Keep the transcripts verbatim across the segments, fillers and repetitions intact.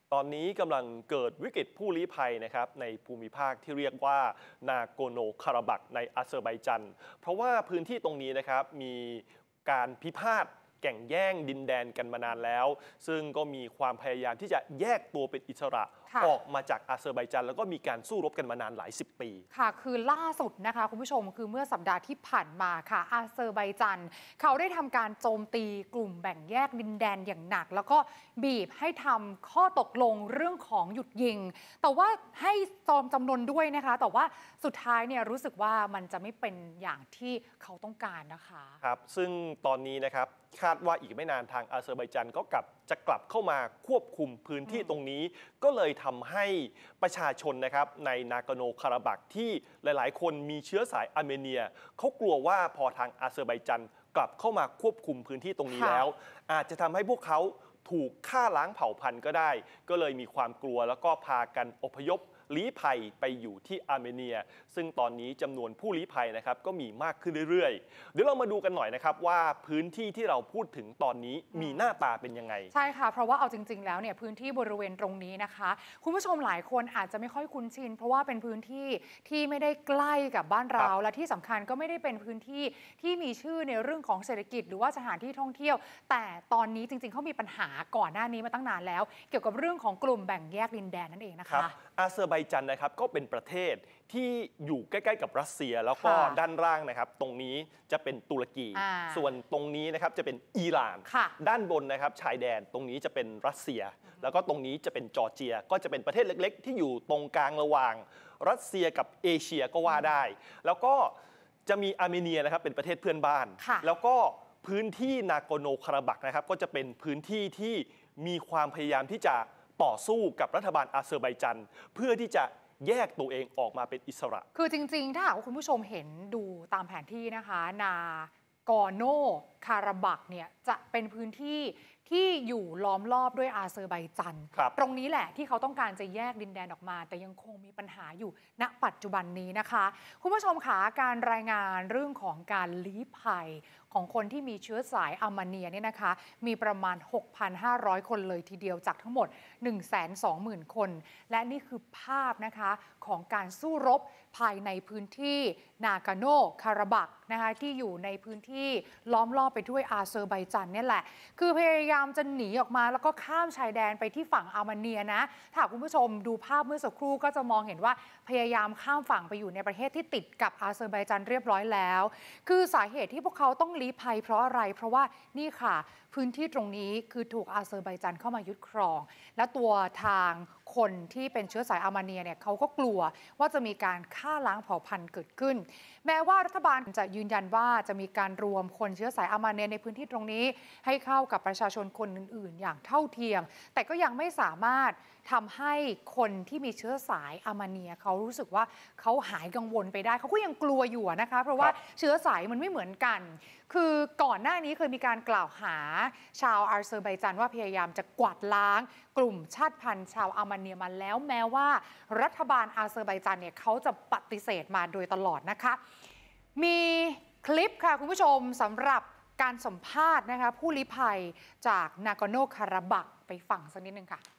ตอนนี้กำลังเกิดวิกฤตผู้ลี้ภัยนะครับในภูมิภาคที่เรียกว่านาโกโนคาราบักในอาเซอร์ไบจันเพราะว่าพื้นที่ตรงนี้นะครับมีการพิพาทแก่งแย่งดินแดนกันมานานแล้วซึ่งก็มีความพยายามที่จะแยกตัวเป็นอิสระออกมาจากอาเซอร์ไบจันแล้วก็มีการสู้รบกันมานานหลายสิบปีค่ะคือล่าสุดนะคะคุณผู้ชมคือเมื่อสัปดาห์ที่ผ่านมาค่ะอาเซอร์ไบจันเขาได้ทำการโจมตีกลุ่มแบ่งแยกดินแดนอย่างหนักแล้วก็บีบให้ทำข้อตกลงเรื่องของหยุดยิงแต่ว่าให้จอมจำนวนด้วยนะคะแต่ว่าสุดท้ายเนี่ยรู้สึกว่ามันจะไม่เป็นอย่างที่เขาต้องการนะคะครับซึ่งตอนนี้นะครับคาดว่าอีกไม่นานทางอาเซอร์ไบจันก็กลับจะกลับเข้ามาควบคุมพื้นที่ตรงนี้ก็เลยทำให้ประชาชนนะครับในนาโกโนคาราบักที่หลายๆคนมีเชื้อสายอาร์เมเนียเขากลัวว่าพอทางอาเซอร์ไบจันกลับเข้ามาควบคุมพื้นที่ตรงนี้แล้วอาจจะทำให้พวกเขาถูกฆ่าล้างเผ่าพันธุ์ก็ได้ก็เลยมีความกลัวแล้วก็พากันอพยพลี้ภัยไปอยู่ที่อาร์เมเนียซึ่งตอนนี้จำนวนผู้ลี้ภัยนะครับก็มีมากขึ้นเรื่อยๆเดี๋ยวเรามาดูกันหน่อยนะครับว่าพื้นที่ที่เราพูดถึงตอนนี้มีหน้าตาเป็นยังไงใช่ค่ะเพราะว่าเอาจริงๆแล้วเนี่ยพื้นที่บริเวณตรงนี้นะคะคุณผู้ชมหลายคนอาจจะไม่ค่อยคุ้นชินเพราะว่าเป็นพื้นที่ที่ไม่ได้ใกล้กับบ้านเราและที่สำคัญก็ไม่ได้เป็นพื้นที่ที่มีชื่อในเรื่องของเศรษฐกิจหรือว่าสถานที่ท่องเที่ยวแต่ตอนนี้จริงๆเขามีปัญหาก่อนหน้านี้มาตั้งนานแล้วเกี่ยวกับเรื่องของกลุ่มแบ่งแยกดินแดนนั่นเองนะคะอาเซอร์ไบจันนะครับก็เป็นประเทศที่อยู่ใกล้ๆกับรัสเซียแล้วก็ด้านล่างนะครับตรงนี้จะเป็นตุรกีส่วนตรงนี้นะครับจะเป็นอิหร่านด้านบนนะครับชายแดนตรงนี้จะเป็นรัสเซียแล้วก็ตรงนี้จะเป็นจอร์เจียก็จะเป็นประเทศเล็กๆที่อยู่ตรงกลางระหว่างรัสเซียกับเอเชียก็ว่าได้แล้วก็จะมีอาร์เมเนียนะครับเป็นประเทศเพื่อนบ้านแล้วก็พื้นที่นาโกโนคาราบักนะครับก็จะเป็นพื้นที่ที่มีความพยายามที่จะต่อสู้กับรัฐบาลอาเซอร์ไบจันเพื่อที่จะแยกตัวเองออกมาเป็นอิสระคือจริงๆถ้าหากว่าคุณผู้ชมเห็นดูตามแผนที่นะคะนากอโนคาราบักเนี่ยจะเป็นพื้นที่ที่อยู่ล้อมรอบด้วยอาเซอร์ไบจันตรงนี้แหละที่เขาต้องการจะแยกดินแดนออกมาแต่ยังคงมีปัญหาอยู่ณปัจจุบันนี้นะคะคุณผู้ชมคะการรายงานเรื่องของการลี้ภัยของคนที่มีเชื้อสายอาร์เมเนียเนี่ยนะคะมีประมาณ หกพันห้าร้อย คนเลยทีเดียวจากทั้งหมด หนึ่งแสนสองหมื่น คนและนี่คือภาพนะคะของการสู้รบภายในพื้นที่นาโกโนคาราบักนะคะที่อยู่ในพื้นที่ล้อมรอบไปด้วยอาเซอร์ไบจันนี่แหละคือพยายามจะหนีออกมาแล้วก็ข้ามชายแดนไปที่ฝั่งอาร์เมเนียนะถ้าคุณผู้ชมดูภาพเมื่อสักครู่ก็จะมองเห็นว่าพยายามข้ามฝั่งไปอยู่ในประเทศที่ติดกับอาเซอร์ไบจันเรียบร้อยแล้วคือสาเหตุที่พวกเขาต้องลี้ภัยเพราะอะไรเพราะว่านี่ค่ะพื้นที่ตรงนี้คือถูกอาเซอร์ไบจันเข้ามายึดครองและตัวทางคนที่เป็นเชื้อสายอาร์เมเนียเนี่ยเขาก็กลัวว่าจะมีการฆ่าล้างเผ่าพันธุ์เกิดขึ้นแม้ว่ารัฐบาลจะยืนยันว่าจะมีการรวมคนเชื้อสายอาร์เมเนียในพื้นที่ตรงนี้ให้เข้ากับประชาชนคนอื่นๆอย่างเท่าเทียมแต่ก็ยังไม่สามารถทำให้คนที่มีเชื้อสายอาร์เมเนียเขารู้สึกว่าเขาหายกังวลไปได้เขาก็ยังกลัวอยู่นะคะเพราะว่าเชื้อสายมันไม่เหมือนกันคือก่อนหน้านี้เคยมีการกล่าวหาชาวอาเซอร์ไบจันว่าพยายามจะกวาดล้างกลุ่มชาติพันธุ์ชาวอาร์เมเนียมาแล้วแม้ว่ารัฐบาลอาเซอร์ไบจันเนี่ยเขาจะปฏิเสธมาโดยตลอดนะคะมีคลิปค่ะคุณผู้ชมสำหรับการสัมภาษณ์นะคะผู้ลี้ภัยจากนาโกโนคาราบักไปฟังสักนิดนึงค่ะ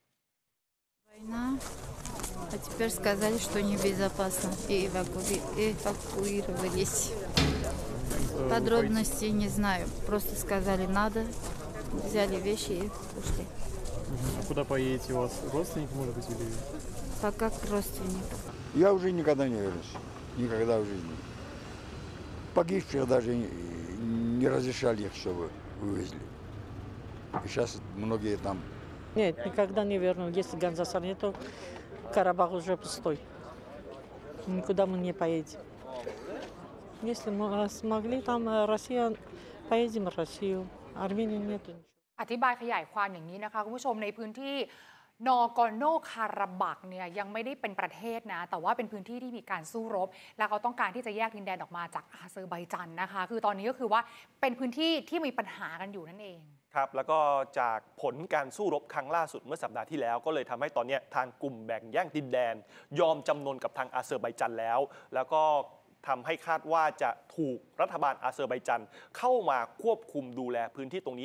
А теперь сказали, что небезопасно, и эвакуировались. Подробностей не знаю. Просто сказали надо, взяли вещи и ушли. А куда поедете? У вас родственники, может быть, или? Пока к родственникам. Я уже никогда не вернусь. Никогда в жизни. Погибших даже не разрешали их, чтобы вывезли. И сейчас многие там. Нет, никогда не верну. Если Ганзасар нет, то Карабах уже пустой. Никуда мы не поедем. Если мы смогли, там Россия, поедем в Россию. Армении нет ничего. อธิบายขยายความอย่างนี้นะคะคุณผู้ชมในพื้นที่นากอโนคาราบักเนี่ยยังไม่ได้เป็นประเทศนะแต่ว่าเป็นพื้นที่ที่มีการสู้รบและเขาต้องการที่จะแยกดินแดนออกมาจากอาเซอร์ไบจันนะคะคือตอนนี้ก็คือว่าเป็นพื้นที่ที่มีปัญหากันอยู่นั่นเองครับแล้วก็จากผลการสู้รบครั้งล่าสุดเมื่อสัปดาห์ที่แล้วก็เลยทำให้ตอนนี้ทางกลุ่มแบ่งแย่งดินแดนยอมจำนนกับทางอาเซอร์ไบจันแล้วแล้วก็ทำให้คาดว่าจะถูกรัฐบาลอาเซอร์ไบจันเข้ามาควบคุมดูแลพื้นที่ตรงนี้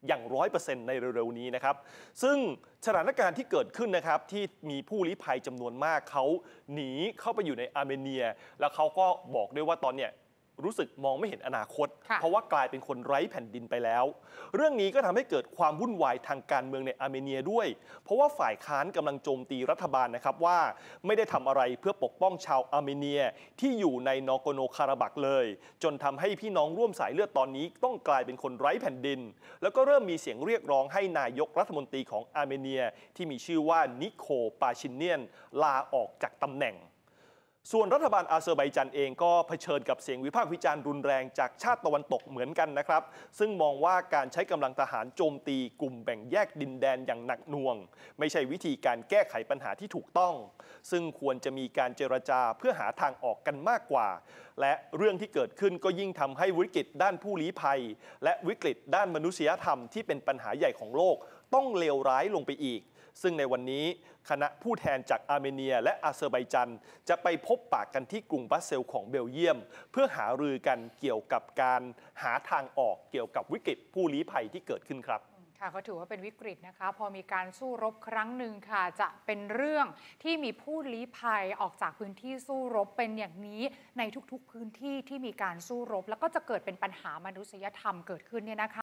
อย่างร้อยเปอร์เซ็นต์ในเร็วๆนี้นะครับซึ่งสถานการณ์ที่เกิดขึ้นนะครับที่มีผู้ลี้ภัยจำนวนมากเขาหนีเข้าไปอยู่ในอาร์เมเนียแล้วเขาก็บอกด้วยว่าตอนเนี้ยรู้สึกมองไม่เห็นอนาคตเพราะว่ากลายเป็นคนไร้แผ่นดินไปแล้วเรื่องนี้ก็ทำให้เกิดความวุ่นวายทางการเมืองในอาร์เมเนียด้วยเพราะว่าฝ่ายค้านกำลังโจมตีรัฐบาลนะครับว่าไม่ได้ทำอะไรเพื่อปกป้องชาวอาร์เมเนียที่อยู่ในนากอร์โนคาราบักเลยจนทำให้พี่น้องร่วมสายเลือดตอนนี้ต้องกลายเป็นคนไร้แผ่นดินแล้วก็เริ่มมีเสียงเรียกร้องให้นายกรัฐมนตรีของอาร์เมเนียที่มีชื่อว่านิโคล ปาชินเนียนลาออกจากตำแหน่งส่วนรัฐบาลอาเซอร์ไบจันเองก็เผชิญกับเสียงวิพากษ์วิจารณ์รุนแรงจากชาติตะวันตกเหมือนกันนะครับซึ่งมองว่าการใช้กำลังทหารโจมตีกลุ่มแบ่งแยกดินแดนอย่างหนักหน่วงไม่ใช่วิธีการแก้ไขปัญหาที่ถูกต้องซึ่งควรจะมีการเจรจาเพื่อหาทางออกกันมากกว่าและเรื่องที่เกิดขึ้นก็ยิ่งทำให้วิกฤตด้านผู้ลี้ภัยและวิกฤตด้านมนุษยธรรมที่เป็นปัญหาใหญ่ของโลกต้องเลวร้ายลงไปอีกซึ่งในวันนี้คณะผู้แทนจากอาร์เมเนียและอาเซอร์ไบจันจะไปพบปะกันที่กรุงบรัสเซลส์ของเบลเยียมเพื่อหารือกันเกี่ยวกับการหาทางออกเกี่ยวกับวิกฤตผู้ลี้ภัยที่เกิดขึ้นครับค่ะก็ถือว่าเป็นวิกฤตนะคะพอมีการสู้รบครั้งหนึ่งค่ะจะเป็นเรื่องที่มีผู้ลี้ภัยออกจากพื้นที่สู้รบเป็นอย่างนี้ในทุกๆพื้นที่ที่มีการสู้รบแล้วก็จะเกิดเป็นปัญหามนุษยธรรมเกิดขึ้นเนี่ยนะคะ